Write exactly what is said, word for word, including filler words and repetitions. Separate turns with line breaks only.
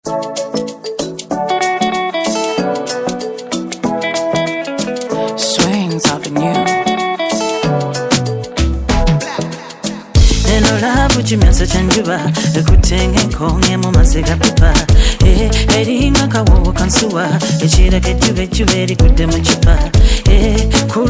Swings up in you. Neno love chimyansa chanjuba ekutenge nkonge mu masega pipa eh eringa kawo kansuwa echira kejube jube likudde mu chipa eh